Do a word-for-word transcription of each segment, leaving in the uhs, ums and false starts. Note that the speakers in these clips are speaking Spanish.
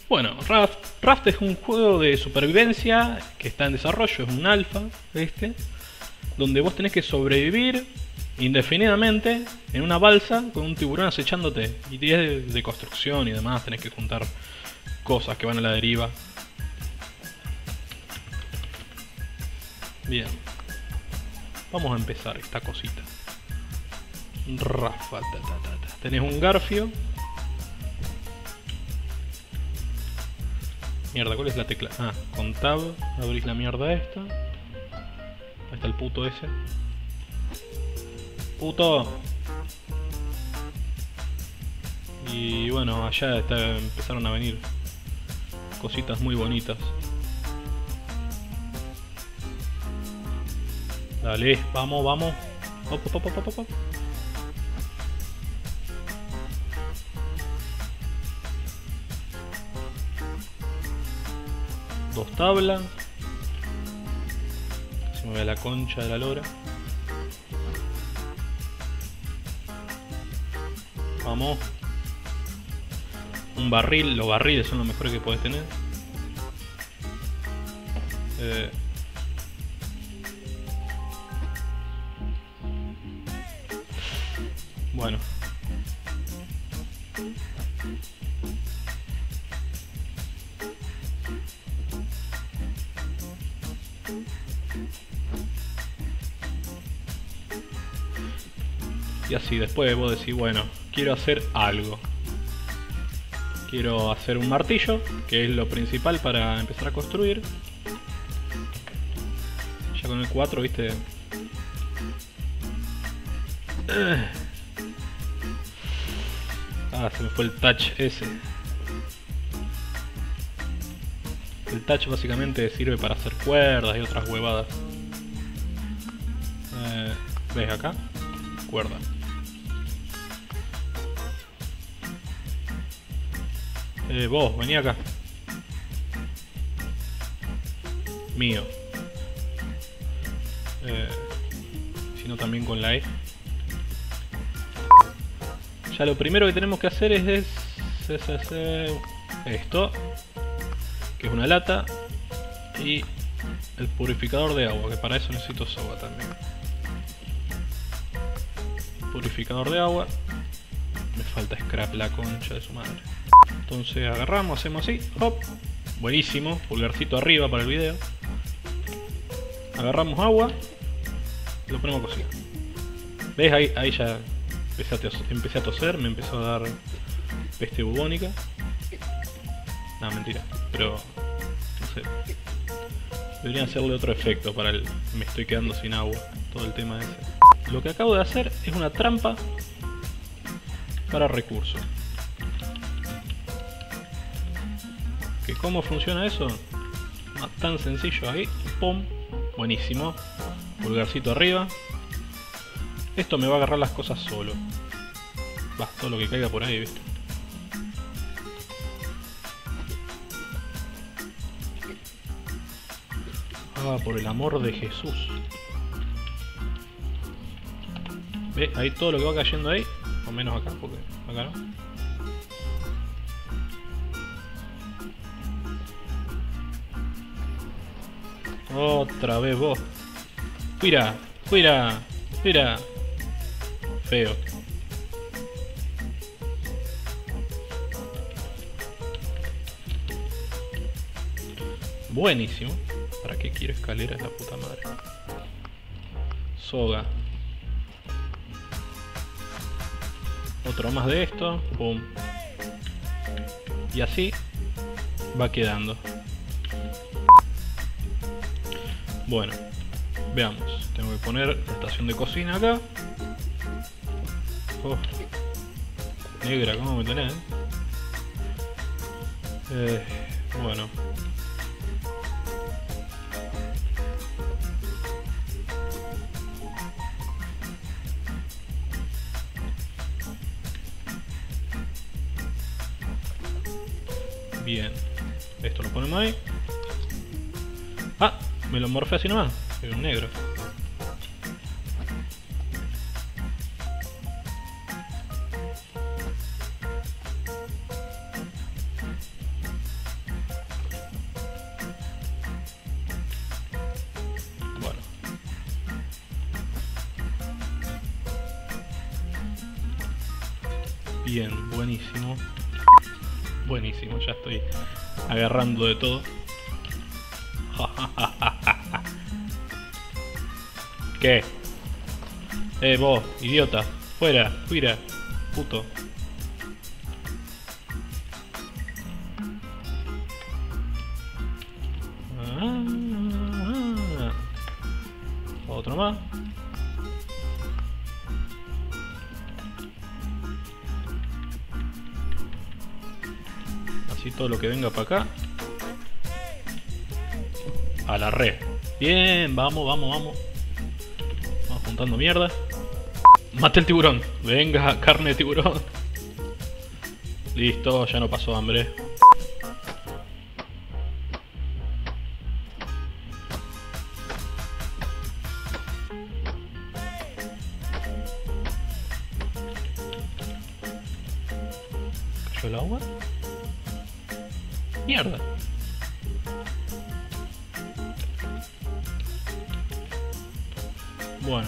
Bueno, Raft, Raft es un juego de supervivencia que está en desarrollo, es un alfa, este, donde vos tenés que sobrevivir indefinidamente en una balsa con un tiburón acechándote. Y es de, de construcción y demás, tenés que juntar cosas que van a la deriva. Bien, vamos a empezar esta cosita. Rafa, ta, ta, ta, ta. Tenés un garfio. Mierda, ¿cuál es la tecla? Ah, con tab abrís la mierda esta. Ahí está el puto ese. ¡Puto! Y bueno, allá está, empezaron a venir cositas muy bonitas. Dale, vamos, vamos. Hop, hop, hop, hop, hop. Dos tablas. Se me ve la concha de la lora. Vamos. Un barril. Los barriles son los mejores que podés tener. Eh. Bueno. Y así después vos decís, bueno, quiero hacer algo. Quiero hacer un martillo, que es lo principal para empezar a construir. Ya con el cuatro, viste. Ah, se me fue el touch ese. El touch básicamente sirve para hacer cuerdas y otras huevadas. Eh, ¿Ves acá? Cuerda. Eh, vos, vení acá. Mío. Eh, sino también con la E. Ya lo primero que tenemos que hacer es, es, es, es, es esto, que es una lata, y el purificador de agua, que para eso necesito soga también. Purificador de agua. Me falta scrap, la concha de su madre. Entonces agarramos, hacemos así, hop, buenísimo, pulgarcito arriba para el video. Agarramos agua y lo ponemos a cocinar. ¿Ves? Ahí, ahí ya empecé a, toser, empecé a toser, me empezó a dar peste bubónica. No, mentira, pero no sé. Deberían hacerle otro efecto para el me estoy quedando sin agua, todo el tema ese. Lo que acabo de hacer es una trampa para recursos. ¿Que cómo funciona eso? Ah, tan sencillo, ahí, pum, buenísimo. Pulgarcito arriba. Esto me va a agarrar las cosas solo. Va, todo lo que caiga por ahí, ¿viste? Ah, por el amor de Jesús. ¿Ve? Ahí todo lo que va cayendo ahí. O menos acá, porque acá no. Otra vez vos. Fuera, fuera, fuera. Feo. Buenísimo. ¿Para qué quiero escaleras, la puta madre? Soga. Otro más de esto. Pum. Y así va quedando. Bueno, veamos. Tengo que poner la estación de cocina acá. Oh, negra, ¿cómo me tenés? Eh, bueno. Bien. Esto lo ponemos ahí. Ah, me lo morfé así nomás. Soy un negro. Bien, buenísimo. Buenísimo, ya estoy agarrando de todo. ¿Qué? Eh, vos, idiota. Fuera, fuera, puto. Ah, otro más. Así todo lo que venga para acá. A la red. Bien, vamos, vamos, vamos. Vamos juntando mierda. Mate el tiburón. Venga, carne de tiburón. Listo, ya no pasó hambre. ¿Cayó el agua? Mierda. Bueno.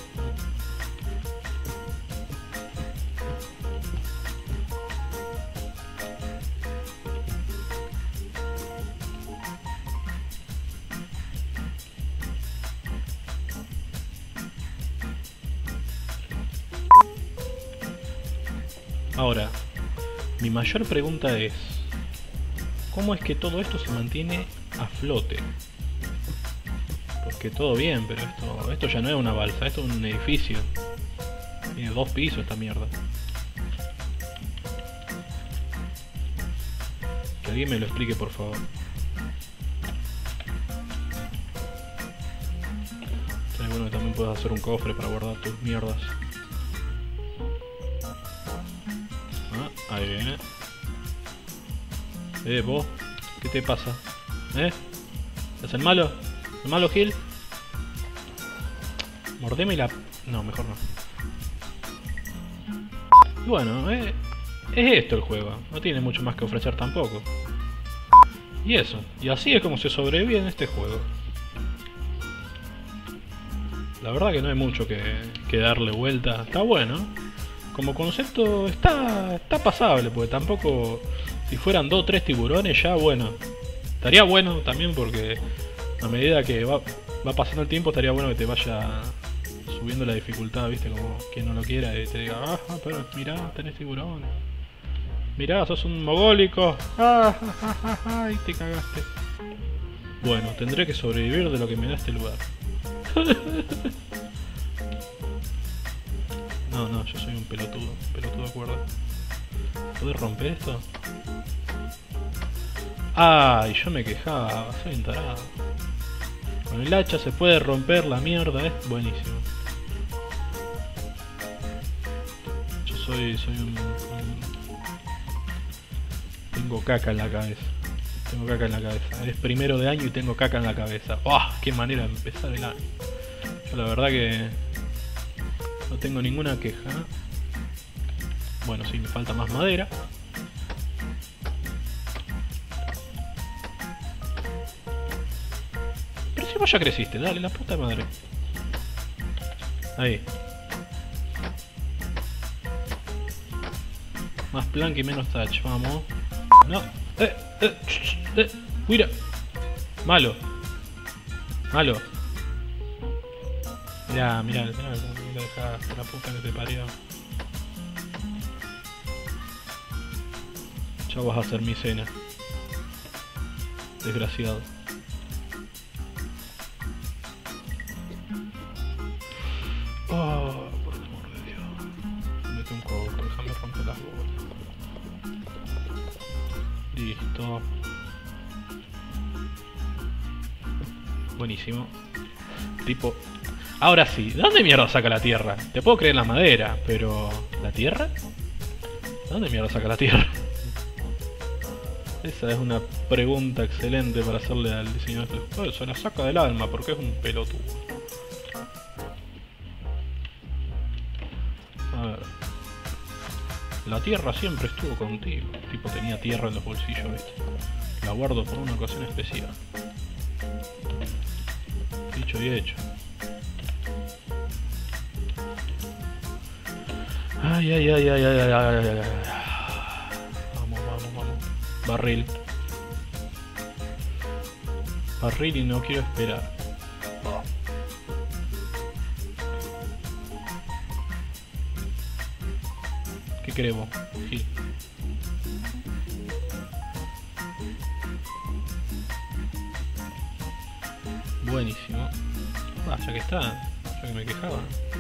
Ahora, mi mayor pregunta es, ¿cómo es que todo esto se mantiene a flote? Porque todo bien, pero esto, esto ya no es una balsa, esto es un edificio. Tiene dos pisos esta mierda. Que alguien me lo explique, por favor. Sería bueno que también puedas hacer un cofre para guardar tus mierdas. Ah, ahí viene. Eh, vos, ¿qué te pasa? ¿Eh? ¿Es el malo? ¿El malo, Gil? Mordeme la... No, mejor no. Bueno, eh, es esto el juego. No tiene mucho más que ofrecer tampoco. Y eso. Y así es como se sobrevive en este juego. La verdad que no hay mucho que, que darle vuelta. Está bueno. Como concepto está, está pasable, porque tampoco... Si fueran dos o tres tiburones ya, bueno. Estaría bueno también porque a medida que va, va pasando el tiempo estaría bueno que te vaya subiendo la dificultad, viste, como quien no lo quiera y te diga, ah, pero mirá, tenés tiburones. Mirá, sos un mogólico. Ah, ja, ja, ja, ja, y te cagaste. Bueno, tendré que sobrevivir de lo que me da este lugar. No, no, yo soy un pelotudo, un pelotudo de cuerda. ¿Podés romper esto? Ay, yo me quejaba, soy un tarado. Con el hacha se puede romper la mierda, es buenísimo. Yo soy, soy un, un... Tengo caca en la cabeza. Tengo caca en la cabeza. Es primero de año y tengo caca en la cabeza. ¡Oh! ¡Qué manera de empezar el año! Yo la verdad que... no tengo ninguna queja. Bueno, sí, me falta más madera. Pero si vos ya creciste, dale, la puta madre. Ahí. Más plank y menos touch, vamos. No. Eh, eh, ch, eh. Mira. Malo. Malo. Mirá, mirá, mirá, me lo dejaste, la puta que te parió. Ya vas a hacer mi cena. Desgraciado. Oh, por el amor de Dios. Mete un coco, déjame romper las bolas. Listo. Buenísimo. Tipo... Ahora sí, ¿de dónde mierda saca la tierra? Te puedo creer la madera, pero... ¿la tierra? ¿De dónde mierda saca la tierra? Esa es una pregunta excelente para hacerle al diseñador. Oh, se la saca del alma porque es un pelotudo. A ver. La tierra siempre estuvo contigo. Tipo tenía tierra en los bolsillos, ¿viste? La guardo por una ocasión especial. Dicho y hecho. Ay, ay, ay, ay, ay, ay, ay, ay, ay. Vamos, vamos, vamos. Barril. Barril y no quiero esperar. ¿Qué queremos? Sí. Buenísimo. Ah, ya que está, ya que me quejaba.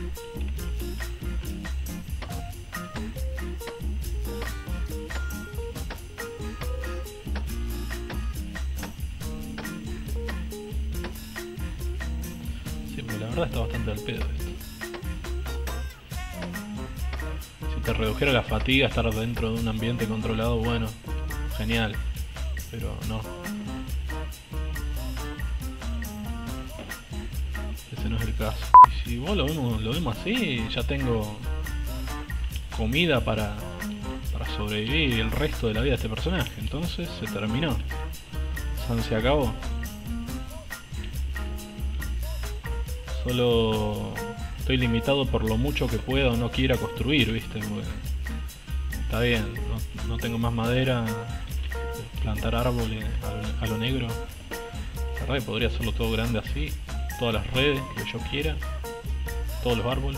Sí, pero la verdad está bastante al pedo esto. Si te redujera la fatiga estar dentro de un ambiente controlado, bueno, genial. Pero no. Ese no es el caso. Y si vos lo vemos, lo vemos así, ya tengo comida para, para sobrevivir el resto de la vida de este personaje. Entonces se terminó. San se acabó. Solo estoy limitado por lo mucho que pueda o no quiera construir, ¿viste? Porque está bien, no, no tengo más madera. Plantar árboles a, a lo negro. La verdad que podría hacerlo todo grande así. Todas las redes que yo quiera. Todos los árboles.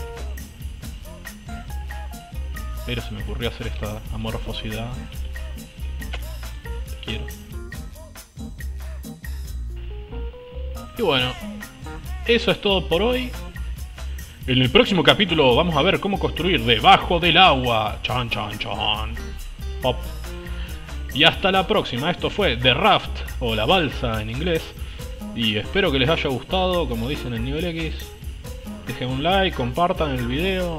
Pero se me ocurrió hacer esta amorfosidad. Te quiero. Y bueno, eso es todo por hoy. En el próximo capítulo vamos a ver cómo construir debajo del agua. Chan, chan, chan. Pop. Y hasta la próxima. Esto fue The Raft, o la balsa en inglés. Y espero que les haya gustado, como dicen en Nivel X. Dejen un like, compartan el video.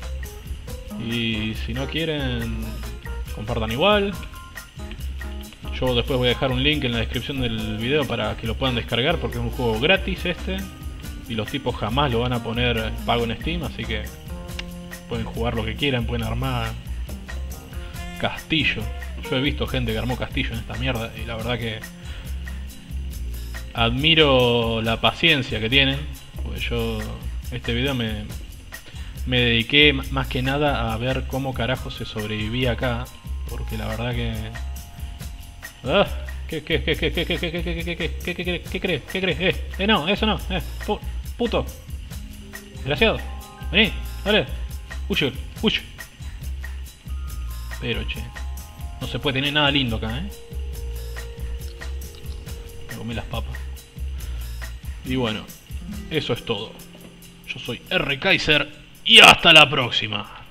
Y si no quieren, compartan igual. Yo después voy a dejar un link en la descripción del video para que lo puedan descargar, porque es un juego gratis este. Y los tipos jamás lo van a poner pago en Steam, así que pueden jugar lo que quieran, pueden armar castillo. Yo he visto gente que armó castillo en esta mierda y la verdad que admiro la paciencia que tienen, porque yo este video me, me dediqué más que nada a ver cómo carajo se sobrevivía acá, porque la verdad que... Ah, ¿Qué, qué, qué, qué, qué, qué, qué, qué, qué, qué, qué, qué, qué crees? ¿Qué crees? Eh, eh, no, eso no, eh, puto. Desgraciado. Vení, dale. Huye, huye. Pero, che. No se puede tener nada lindo acá, ¿eh? Me comí las papas. Y bueno, eso es todo. Yo soy R. Kaiser y hasta la próxima.